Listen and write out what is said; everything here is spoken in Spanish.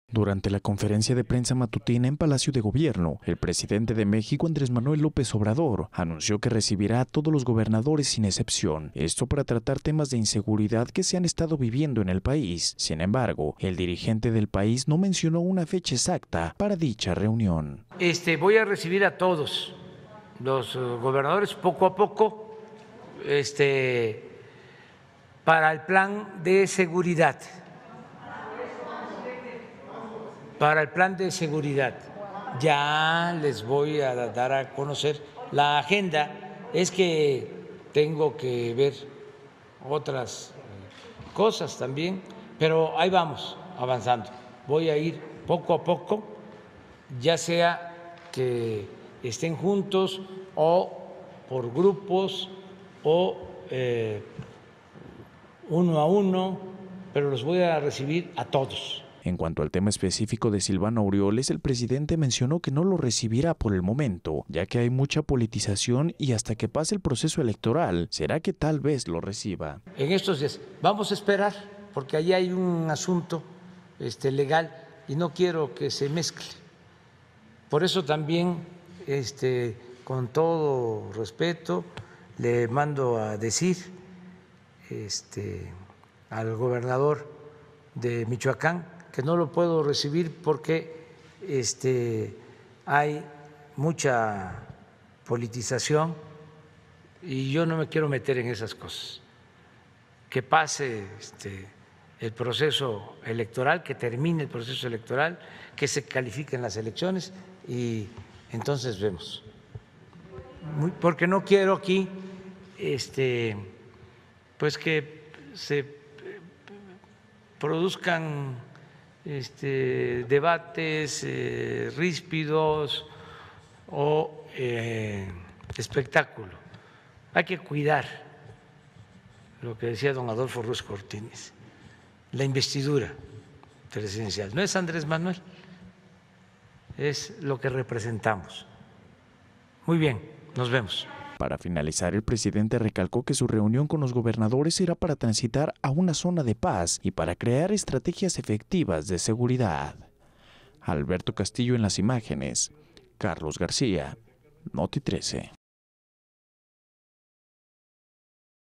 Durante la conferencia de prensa matutina en Palacio de Gobierno, el presidente de México, Andrés Manuel López Obrador, anunció que recibirá a todos los gobernadores sin excepción, esto para tratar temas de inseguridad que se han estado viviendo en el país. Sin embargo, el dirigente del país no mencionó una fecha exacta para dicha reunión. Voy a recibir a todos los gobernadores poco a poco para el plan de seguridad. Para el plan de seguridad, ya les voy a dar a conocer la agenda. Es que tengo que ver otras cosas también, pero ahí vamos avanzando. Voy a ir poco a poco, ya sea que estén juntos o por grupos o uno a uno, pero los voy a recibir a todos. En cuanto al tema específico de Silvano Aureoles, el presidente mencionó que no lo recibirá por el momento, ya que hay mucha politización y hasta que pase el proceso electoral, será que tal vez lo reciba. En estos días vamos a esperar, porque allí hay un asunto legal y no quiero que se mezcle. Por eso también, con todo respeto, le mando a decir al gobernador de Michoacán que no lo puedo recibir porque hay mucha politización y yo no me quiero meter en esas cosas. Que pase el proceso electoral, que termine el proceso electoral, que se califiquen las elecciones y entonces vemos. Porque no quiero aquí pues que se produzcan debates ríspidos o espectáculo. Hay que cuidar lo que decía don Adolfo Ruiz Cortines, la investidura presidencial. No es Andrés Manuel, es lo que representamos. Muy bien, nos vemos. Para finalizar, el presidente recalcó que su reunión con los gobernadores será para transitar a una zona de paz y para crear estrategias efectivas de seguridad. Alberto Castillo en las imágenes, Carlos García, Noti 13.